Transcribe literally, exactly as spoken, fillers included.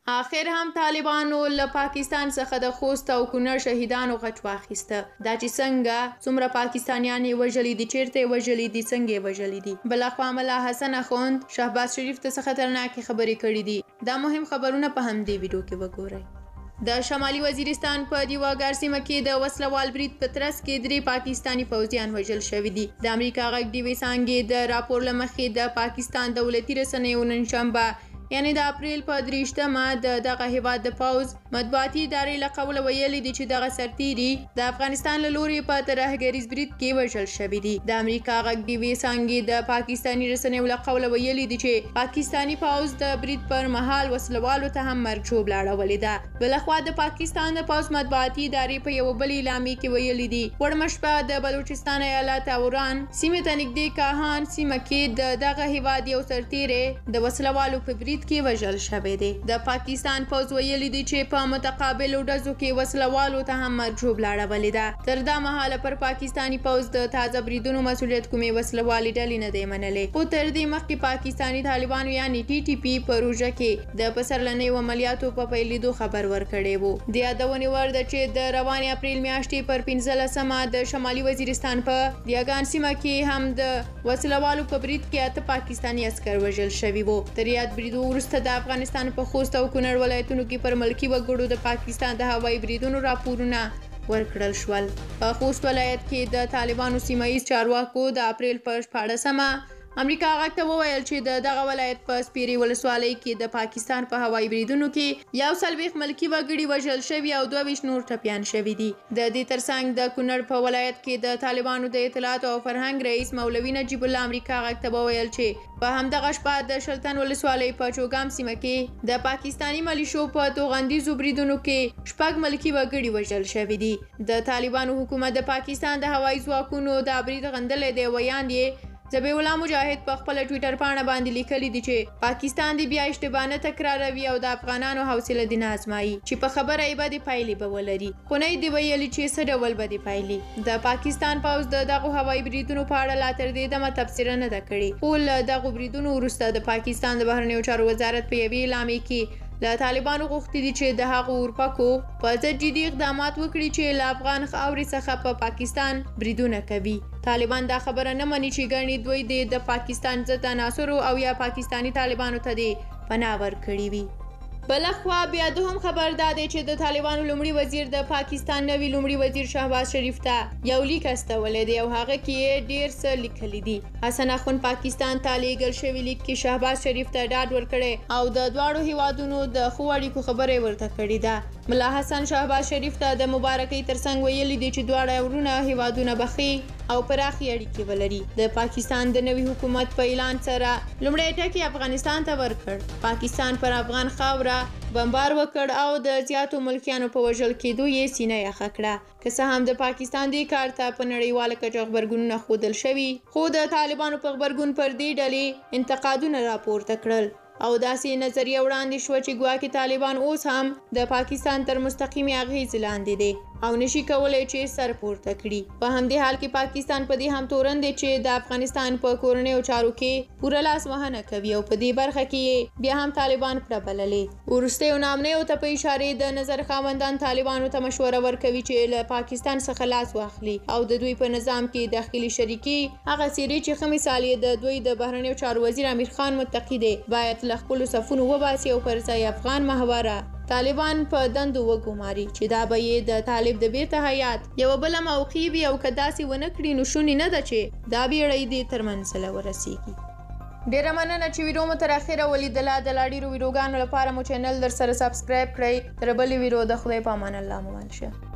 آخر هم طالبانو له پاکستان څخه د خوست او کونړ شهیدانو غچ واخیسته. دا چې څنګه څومره پاکستانیان یې وژلي دي، چیرته یې وژلي دي، څنګه یې وژلي دي. بلخوا ملا حسن اخوند شهباز شریف ته څه خطرناکې خبرې کړې دي. دا مهم خبرونه په همدې ویډیو کې وګورئ. د شمالي وزیرستان په دیواګار سیمه کې د وسلوال برید په ترڅ کې درې پاکستانی پوځیان وژل شوي دي. د امریکا غږ ډیوي څانګې د راپور له مخې د پاکستان دولتي رسنیو نن شنبه یعنی د اپریل په دریشتمه د دغه هیواد د پوځ مطبوعاتي ادارې له قوله ویلي دي چې دغه سرتیري د افغانستان له لورې په ترهګریز برید کې وژل شوي دي. د امریکا غږ ډیوي څانګې د پاکستاني رسنیو له قوله ویلي دي چې پاکستاني پوځ د برید پر مهال وسلوالو ته هم مرګ ژوبله اړولې ده. بلخوا د پاکستان د پوځ مطبوعاتي ادارې په یوه بل اعلامیې کې ویلي دي وړمه شپه د بلوچستان ایالت اوران سیمې ته نږدې کاهان سیمه کې د دغه هیواد یو سرتیری د وسلوالو په برید کې وژل شوی دی. د پاکستان پوځ ویلي دي چې په متقابلو ډزو کې وسلوالو ته هم مرګ ژوبله اړولې ده. تر دا مهاله پر پاکستاني پوځ د تازه بریدونو مسؤلیت کومې وسلوالې ډلې نه دی منلې. خو تر دې مخکې پاکستاني طالبانو یعنی ټي ټي پي په روژه کې د پسرلنیو عملیاتو په پیلېدو خبر ورکړی و. د یادونې وړ ده چې د روانې اپریل میاشتې پر پنځلسمه د شمالي وزیرستان په دیاګان سیمه کې هم د وسلوالو په برید کې اته پاکستاني عسکر وژل شوي وو. تر یاد بریدو وروسته د افغانستان په خوست او کونړ ولایتونو کې پر ملکي وګړو د پاکستان د هوایي بریدونو راپورونه ورکړل شول. په خوست ولایت کې د طالبانو سیمه ییز چارواکو د اپریل په شپاړسمه امریکا غږ ته وویل چې د دغه ولایت په سپیرې ولسوالۍ کې د پاکستان په هوایي بریدونو کې یو څلوېښت ملکي وګړي وژل شوي او دوه ویشت نور ټپیان شوي دي. د دې ترڅنګ د کونړ په ولایت کې د طالبانو د اطلاعاتو او فرهنګ رئیس مولوي نجیب الله امریکا غږ ته وویل چې په همدغه شپه د شلتن ولسوالۍ په چوګام سیمه کې د پاکستاني ملیشو په توغندیزو بریدونو کې شپږ ملکي وګړي وژل شوي دي. د طالبانو حکومت د پاکستان د هوایي ځواکونو دا برید غندلی دی. ویاند یې ذبیح الله مجاهد په خپله ټویټر پاڼه باندې لیکلي دي چې پاکستان دې بیا اشتباه نه تکراروي او د افغانانو حوصله دې نه ازمایي چې په خبره یې بدې پایلې به ولري. خو نه یې دې ویلي چې څه ډول بدې پایلې. د پاکستان پوځ د دغو هوایي بریدونو په اړه لا تر دې دمه تبصره نه ده کړې. خو له دغو بریدونو وروسته د پاکستان د بهرنیو چارو وزارت په یوې اعلامیې کې له طالبانو غوښتي دي چې د هغو اورپکو په ضد جدي اقدامات وکړي چې له افغان خاورې څخه په پاکستان بریدونه کوي. طالبان دا خبره نه مني چې ګڼي دوی د پاکستان ضد عناصرو او یا پاکستاني طالبانو ته دې پناه ورکړې وي. بلخوا بیا دوهم خبر دا دی چې د طالبانو لومړي وزیر د پاکستان نوي لومړي وزیر شهباز شریف ته یو لیک استولی دی او هغه کې یې ډېر څه لیکلي دي. حسن اخوند پاکستان ته لیږل شوي لیک کې شهباز شریف ته ډاډ ورکړی او د دواړو هیوادونو د ښو اړیکو خبره یې ورته کړې ده. ملا حسن شهباز شریف ته د مبارکۍ ترڅنګ ویلي دي چې دواړه ورونه هیوادونه به ښې او پراخې اړیکې ولري. د پاکستان د نوي حکومت په اعلان سره لومړی ټکی افغانستان ته ورکړ. پاکستان پر افغان خاوره بمبار وکړ او د زیاتو ملکیانو په وژل کېدو یې سینه یخه کړه. که څه هم د پاکستان دې کار ته په نړیواله کچه غبرګونونه ښودل شوي، خو د طالبانو په غبرګون پر دې ډلې انتقادونه راپورته کړل او داسې نظریه وړاندې شوه چې ګواکې طالبان اوس هم د پاکستان تر مستقیمې اغېزې لاندې دی او نشي کولی چې سر پورته کړي. په همدې حال کې پاکستان په دې هم تورن دی چې د افغانستان په کورنیو چارو کې پوره لاسوهنه کوي او په دې برخه کې بیا هم طالبان پړه بللې. وروستیو نامنیو ته په اشارې د نظر خاوندان طالبانو ته مشوره ورکوي چې له پاکستان څخه لاس واخلي او د دوی په نظام کې داخلي شریکي هغه څیرې چې ښه مثال یې د دوی د بهرنیو چارو وزیر امیر خان متقي دی باید له خپلو صفونو وباسي او پر ځای افغان محوره طالبان په دندو وګوماري چې دا به یې د طالب د بیرته حیات یوه بله موقع وي او که داسې ونه کړي نو شونې نه ده چې دا بیړۍ دې تر منزله ورسیږي. ډیره مننه چې ویډیو مو تر اخره ولیدله. د لا ډېرو ویډیوګانو لپاره مو چینل در سره سبسکرایب کړئ. تر بلې ویډیو د خدای په امان الله مو شه.